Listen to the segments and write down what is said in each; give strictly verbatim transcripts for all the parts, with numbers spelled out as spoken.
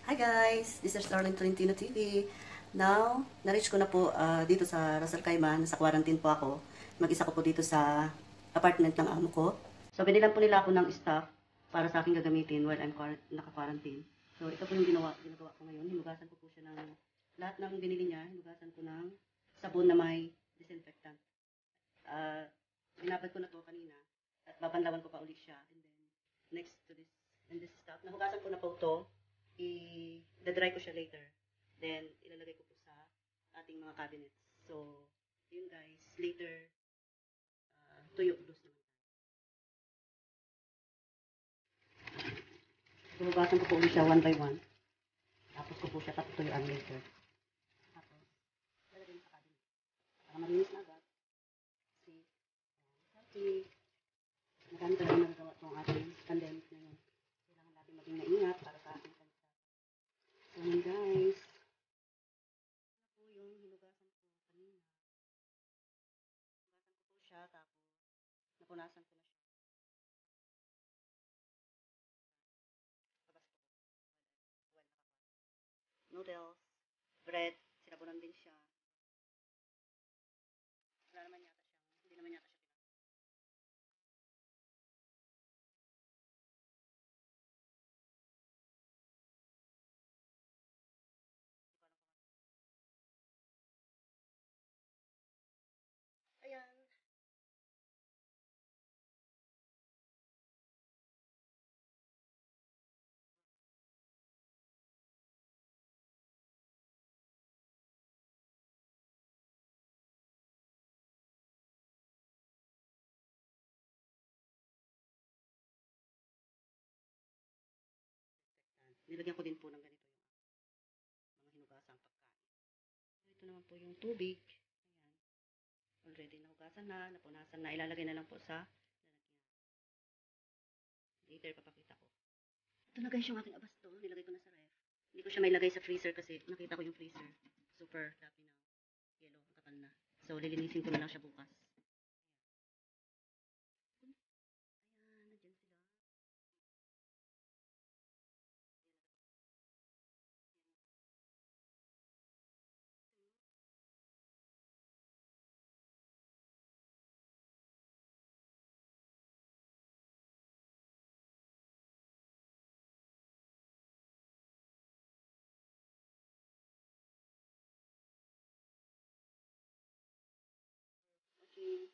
Hi guys! This is Starling Tolentino T V. Now, na-reach ko na po uh, dito sa Ras Al Khaimah. Sa quarantine po ako. Mag-isa ko po dito sa apartment ng amo ko. So, binilan po nila ako ng stuff para sa akin gagamitin while I'm naka-quarantine. So, ito po yung ginawa, ginagawa ko ngayon. Hinugasan ko po siya ng lahat ng binili niya. Hinugasan ko ng sabon na may disinfectant. Uh, binabad ko na to kanina at babanlawan ko pa ulit siya. And then, next to this, and this stuff, nahugasan ko na po ito. I-dry ko siya later. Then, ilalagay ko po sa ating mga cabinets. So, yun guys. Later, uh, tuyo dos naman. So, hugasan ko po ulit siya one by one. Tapos ko po siya patutuyuan later. Tapos, ilalagay sa cabinet. Para malinis na agad. Kasi, healthy. Marami talaga nagagawa itong ating pandemic na yun. Kailangan natin maging maingat para sa ating kanila. So, yun guys. Ito po yung hinugasan ko kanina. Hinugasan ko po siya, tapos napunasan ko na siya. Noodles, bread, sinabunan din siya. Wala naman yata siyang, hindi naman yata siya pinag- Ayan. Nilagyan ko din po ng ganito yung mga hinugasang pagkain. Ito naman po yung tubig. Ayan. Already nahugasan na, napunasan na. Ilalagay na lang po sa lalagyan. Later, papakita ko. Ito na guys yung aking abasto. Nilagay ko na sa ref. Hindi ko siya may lagay sa freezer kasi nakita ko yung freezer. Super dami na yellow. Ang kapal na. So, lilinisin ko na lang siya bukas. Ayan, nandyan sila. Okay.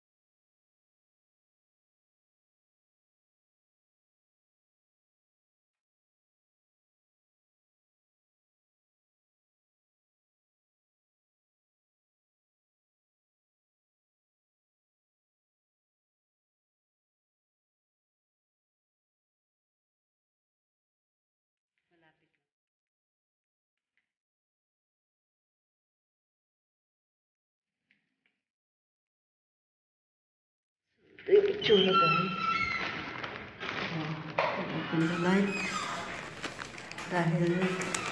Malapit lang. Ito yung itsura guys. So, open the light. Dahil